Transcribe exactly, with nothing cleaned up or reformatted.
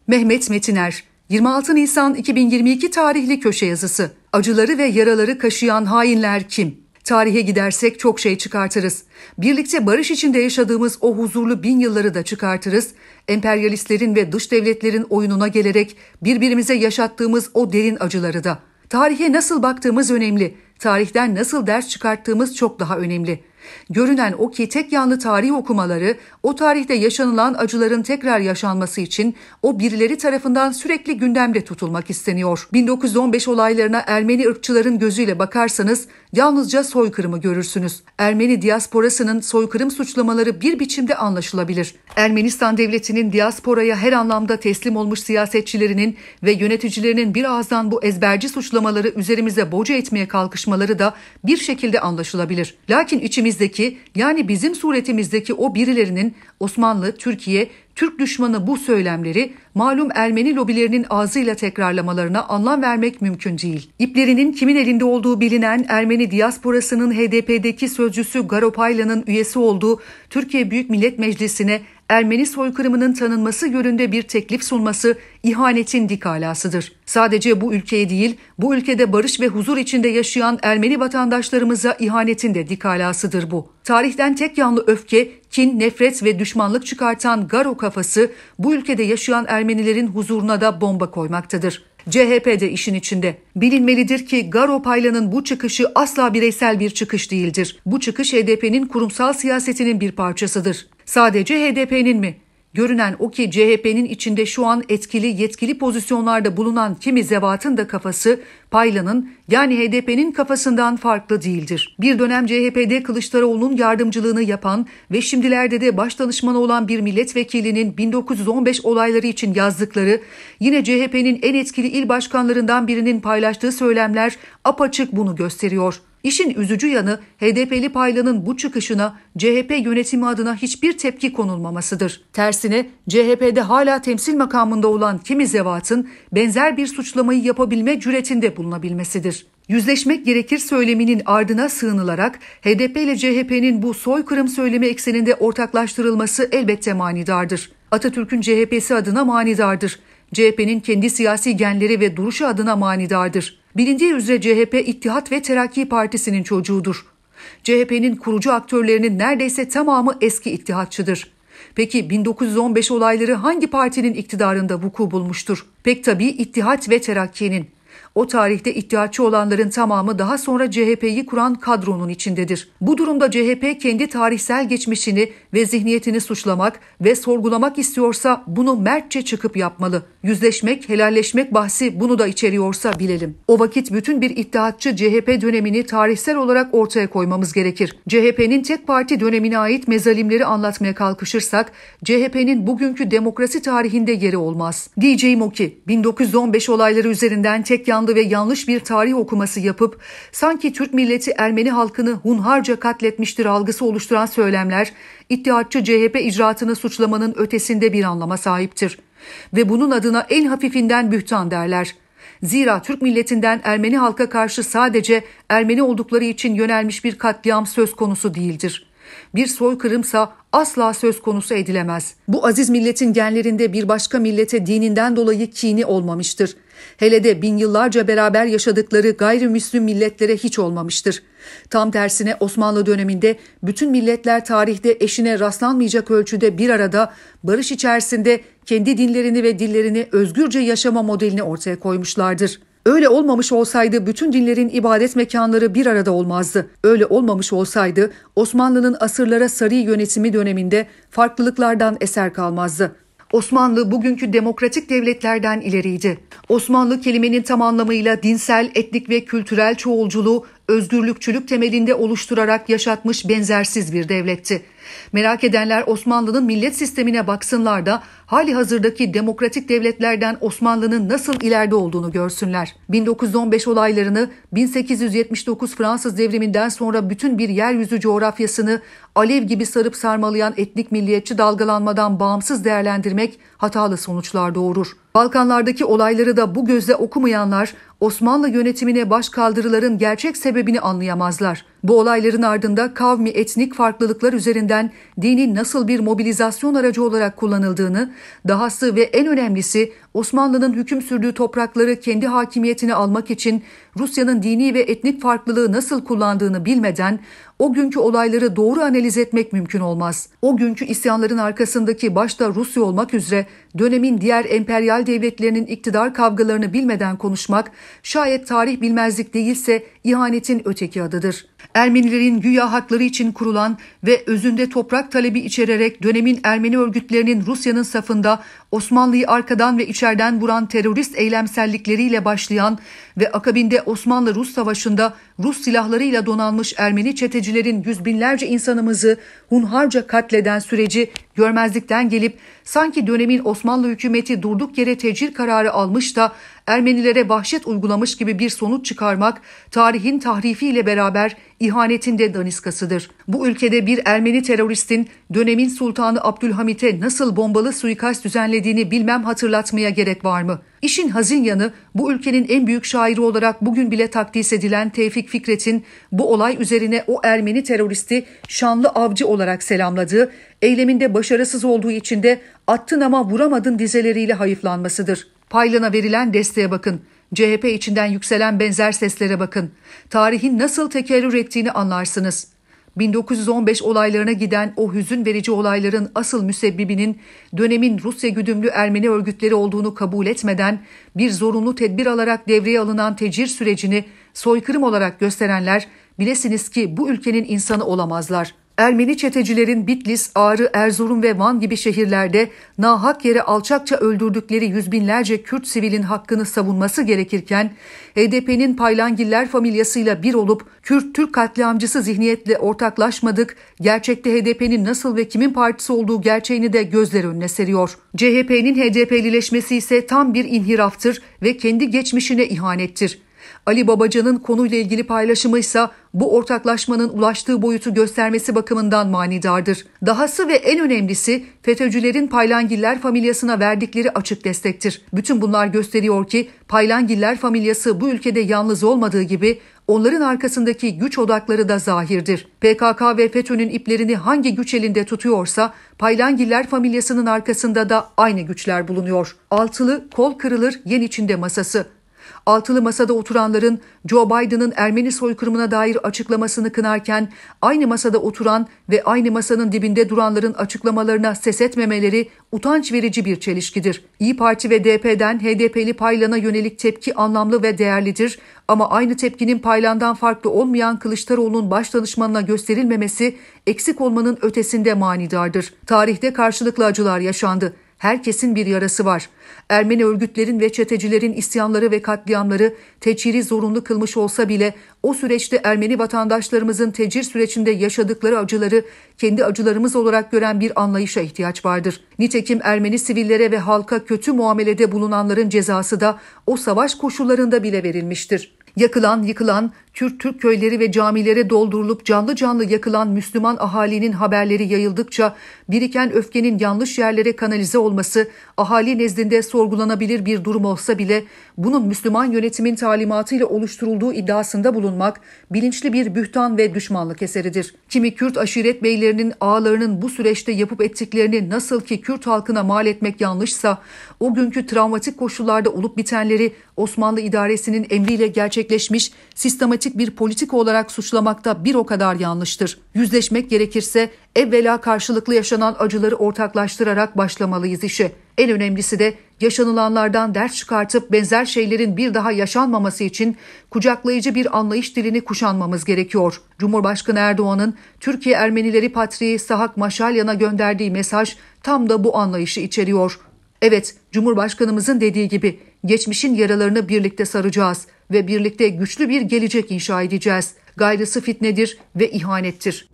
Mehmet Metiner, yirmi altı Nisan iki bin yirmi iki tarihli köşe yazısı. Acıları ve yaraları kaşıyan hainler kim? Tarihe gidersek çok şey çıkartırız. Birlikte barış içinde yaşadığımız o huzurlu bin yılları da çıkartırız. Emperyalistlerin ve dış devletlerin oyununa gelerek birbirimize yaşattığımız o derin acıları da. Tarihe nasıl baktığımız önemli. Tarihten nasıl ders çıkarttığımız çok daha önemli. Görünen o ki tek yanlı tarih okumaları, o tarihte yaşanılan acıların tekrar yaşanması için o birileri tarafından sürekli gündemde tutulmak isteniyor. bin dokuz yüz on beş olaylarına Ermeni ırkçıların gözüyle bakarsanız yalnızca soykırımı görürsünüz. Ermeni diasporasının soykırım suçlamaları bir biçimde anlaşılabilir. Ermenistan devletinin diasporaya her anlamda teslim olmuş siyasetçilerinin ve yöneticilerinin bir ağızdan bu ezberci suçlamaları üzerimize boca etmeye kalkışmaları da bir şekilde anlaşılabilir. Lakin içimiz yani bizim suretimizdeki o birilerinin Osmanlı, Türkiye, Türk düşmanı bu söylemleri malum Ermeni lobilerinin ağzıyla tekrarlamalarına anlam vermek mümkün değil. İplerinin kimin elinde olduğu bilinen Ermeni diasporasının H D P'deki sözcüsü Garo Paylan'ın üyesi olduğu Türkiye Büyük Millet Meclisi'ne Ermeni soykırımının tanınması yönünde bir teklif sunması ihanetin dik alasıdır. Sadece bu ülkeye değil, bu ülkede barış ve huzur içinde yaşayan Ermeni vatandaşlarımıza ihanetin de dik alasıdır bu. Tarihten tek yanlı öfke, kin, nefret ve düşmanlık çıkartan Garo kafası bu ülkede yaşayan Ermenilerin huzuruna da bomba koymaktadır. C H P de işin içinde. Bilinmelidir ki Garo Paylan'ın bu çıkışı asla bireysel bir çıkış değildir. Bu çıkış H D P'nin kurumsal siyasetinin bir parçasıdır. Sadece H D P'nin mi? Görünen o ki C H P'nin içinde şu an etkili, yetkili pozisyonlarda bulunan kimi zevatın da kafası Paylan'ın yani H D P'nin kafasından farklı değildir. Bir dönem C H P'de Kılıçdaroğlu'nun yardımcılığını yapan ve şimdilerde de başdanışmanı olan bir milletvekilinin bin dokuz yüz on beş olayları için yazdıkları, yine C H P'nin en etkili il başkanlarından birinin paylaştığı söylemler apaçık bunu gösteriyor. İşin üzücü yanı H D P'li Paylan'ın bu çıkışına C H P yönetimi adına hiçbir tepki konulmamasıdır. Tersine C H P'de hala temsil makamında olan kimi zevatın benzer bir suçlamayı yapabilme cüretinde bulunabilmesidir. Yüzleşmek gerekir söyleminin ardına sığınılarak H D P ile C H P'nin bu soykırım söylemi ekseninde ortaklaştırılması elbette manidardır. Atatürk'ün C H P'si adına manidardır. C H P'nin kendi siyasi genleri ve duruşu adına manidardır. Bilindiği üzere C H P İttihat ve Terakki Partisi'nin çocuğudur. C H P'nin kurucu aktörlerinin neredeyse tamamı eski ittihatçıdır. Peki bin dokuz yüz on beş olayları hangi partinin iktidarında vuku bulmuştur? Pek tabii İttihat ve Terakki'nin. O tarihte ittihatçı olanların tamamı daha sonra C H P'yi kuran kadronun içindedir. Bu durumda C H P kendi tarihsel geçmişini ve zihniyetini suçlamak ve sorgulamak istiyorsa bunu mertçe çıkıp yapmalı. Yüzleşmek, helalleşmek bahsi bunu da içeriyorsa bilelim. O vakit bütün bir ittihatçı C H P dönemini tarihsel olarak ortaya koymamız gerekir. C H P'nin tek parti dönemine ait mezalimleri anlatmaya kalkışırsak C H P'nin bugünkü demokrasi tarihinde yeri olmaz. Diyeceğim o ki bin dokuz yüz on beş olayları üzerinden tek yanlı ve yanlış bir tarih okuması yapıp sanki Türk milleti Ermeni halkını hunharca katletmiştir algısı oluşturan söylemler İttihatçı C H P icraatını suçlamanın ötesinde bir anlama sahiptir. Ve bunun adına en hafifinden bühtan derler. Zira Türk milletinden Ermeni halka karşı sadece Ermeni oldukları için yönelmiş bir katliam söz konusu değildir. Bir soykırımsa asla söz konusu edilemez. Bu aziz milletin genlerinde bir başka millete dininden dolayı kini olmamıştır. Hele de bin yıllarca beraber yaşadıkları gayrimüslim milletlere hiç olmamıştır. Tam tersine Osmanlı döneminde bütün milletler tarihte eşine rastlanmayacak ölçüde bir arada barış içerisinde kendi dinlerini ve dillerini özgürce yaşama modelini ortaya koymuşlardır. Öyle olmamış olsaydı bütün dinlerin ibadet mekanları bir arada olmazdı. Öyle olmamış olsaydı Osmanlı'nın asırlara sarı yönetimi döneminde farklılıklardan eser kalmazdı. Osmanlı bugünkü demokratik devletlerden ileriydi. Osmanlı kelimenin tam anlamıyla dinsel, etnik ve kültürel çoğulculuğu özgürlükçülük temelinde oluşturarak yaşatmış benzersiz bir devletti. Merak edenler Osmanlı'nın millet sistemine baksınlar da hali hazırdaki demokratik devletlerden Osmanlı'nın nasıl ileride olduğunu görsünler. bin dokuz yüz on beş olaylarını bin sekiz yüz yetmiş dokuz Fransız devriminden sonra bütün bir yeryüzü coğrafyasını alev gibi sarıp sarmalayan etnik milliyetçi dalgalanmadan bağımsız değerlendirmek hatalı sonuçlar doğurur. Balkanlardaki olayları da bu gözle okumayanlar Osmanlı yönetimine baş kaldırıların gerçek sebebini anlayamazlar. Bu olayların ardında kavmi etnik farklılıklar üzerinden dinin nasıl bir mobilizasyon aracı olarak kullanıldığını, dahası ve en önemlisi Osmanlı'nın hüküm sürdüğü toprakları kendi hakimiyetine almak için Rusya'nın dini ve etnik farklılığı nasıl kullandığını bilmeden o günkü olayları doğru analiz etmek mümkün olmaz. O günkü isyanların arkasındaki başta Rusya olmak üzere dönemin diğer emperyal devletlerinin iktidar kavgalarını bilmeden konuşmak, şayet tarih bilmezlik değilse ihanetin öteki adıdır. Ermenilerin güya hakları için kurulan ve özünde toprak talebi içererek dönemin Ermeni örgütlerinin Rusya'nın safında Osmanlı'yı arkadan ve içeriden vuran terörist eylemsellikleriyle başlayan ve akabinde Osmanlı-Rus Savaşı'nda Rus silahlarıyla donanmış Ermeni çetecilerin yüz binlerce insanımızı hunharca katleden süreci görmezlikten gelip sanki dönemin Osmanlı hükümeti durduk yere tecrir kararı almış da Ermenilere vahşet uygulamış gibi bir sonuç çıkarmak, tarihin tahrifiyle beraber ihanetin de daniskasıdır. Bu ülkede bir Ermeni teröristin dönemin Sultanı Abdülhamit'e nasıl bombalı suikast düzenlediğini bilmem hatırlatmaya gerek var mı? İşin hazin yanı, bu ülkenin en büyük şairi olarak bugün bile takdis edilen Tevfik Fikret'in bu olay üzerine o Ermeni teröristi şanlı avcı olarak selamladığı, eyleminde başarısız olduğu için de attın ama vuramadın dizeleriyle hayıflanmasıdır. Paylan'a verilen desteğe bakın. C H P içinden yükselen benzer seslere bakın. Tarihin nasıl tekerrür ettiğini anlarsınız. bin dokuz yüz on beş olaylarına giden o hüzün verici olayların asıl müsebbibinin dönemin Rusya güdümlü Ermeni örgütleri olduğunu kabul etmeden bir zorunlu tedbir alarak devreye alınan tecir sürecini soykırım olarak gösterenler bilesiniz ki bu ülkenin insanı olamazlar. Ermeni çetecilerin Bitlis, Ağrı, Erzurum ve Van gibi şehirlerde nahak yere alçakça öldürdükleri yüz binlerce Kürt sivilin hakkını savunması gerekirken, H D P'nin Paylangiller familyasıyla bir olup Kürt-Türk katliamcısı zihniyetle ortaklaşmadık, gerçekte H D P'nin nasıl ve kimin partisi olduğu gerçeğini de gözler önüne seriyor. C H P'nin H D P'lileşmesi ise tam bir inhiraftır ve kendi geçmişine ihanettir. Ali Babacan'ın konuyla ilgili paylaşımı ise bu ortaklaşmanın ulaştığı boyutu göstermesi bakımından manidardır. Dahası ve en önemlisi FETÖ'cülerin Paylangiller familyasına verdikleri açık destektir. Bütün bunlar gösteriyor ki Paylangiller familyası bu ülkede yalnız olmadığı gibi onların arkasındaki güç odakları da zahirdir. P K K ve FETÖ'nün iplerini hangi güç elinde tutuyorsa Paylangiller familyasının arkasında da aynı güçler bulunuyor. Altılı kol kırılır yen içinde masası. Altılı masada oturanların Joe Biden'ın Ermeni soykırımına dair açıklamasını kınarken aynı masada oturan ve aynı masanın dibinde duranların açıklamalarına ses etmemeleri utanç verici bir çelişkidir. İYİ Parti ve D P'den H D P'li Paylan'a yönelik tepki anlamlı ve değerlidir ama aynı tepkinin Paylan'dan farklı olmayan Kılıçdaroğlu'nun başdanışmanına gösterilmemesi eksik olmanın ötesinde manidardır. Tarihte karşılıklı acılar yaşandı. Herkesin bir yarası var. Ermeni örgütlerin ve çetecilerin isyanları ve katliamları teciri zorunlu kılmış olsa bile o süreçte Ermeni vatandaşlarımızın tecir sürecinde yaşadıkları acıları kendi acılarımız olarak gören bir anlayışa ihtiyaç vardır. Nitekim Ermeni sivillere ve halka kötü muamelede bulunanların cezası da o savaş koşullarında bile verilmiştir. Yakılan, yıkılan, Kürt-Türk köyleri ve camilere doldurulup canlı canlı yakılan Müslüman ahalinin haberleri yayıldıkça biriken öfkenin yanlış yerlere kanalize olması ahali nezdinde sorgulanabilir bir durum olsa bile bunun Müslüman yönetimin talimatıyla oluşturulduğu iddiasında bulunmak bilinçli bir bühtan ve düşmanlık eseridir. Kimi Kürt aşiret beylerinin ağalarının bu süreçte yapıp ettiklerini nasıl ki Kürt halkına mal etmek yanlışsa o günkü travmatik koşullarda olup bitenleri Osmanlı idaresinin emriyle gerçekleşmiş sistematik bir politika olarak suçlamakta bir o kadar yanlıştır. Yüzleşmek gerekirse evvela karşılıklı yaşanan acıları ortaklaştırarak başlamalıyız işe. En önemlisi de yaşanılanlardan ders çıkartıp benzer şeylerin bir daha yaşanmaması için kucaklayıcı bir anlayış dilini kuşanmamız gerekiyor. Cumhurbaşkanı Erdoğan'ın Türkiye Ermenileri Patriği Sahak Maşalyan'a gönderdiği mesaj tam da bu anlayışı içeriyor. Evet, Cumhurbaşkanımızın dediği gibi geçmişin yaralarını birlikte saracağız ve birlikte güçlü bir gelecek inşa edeceğiz. Gayrısı fitnedir ve ihanettir.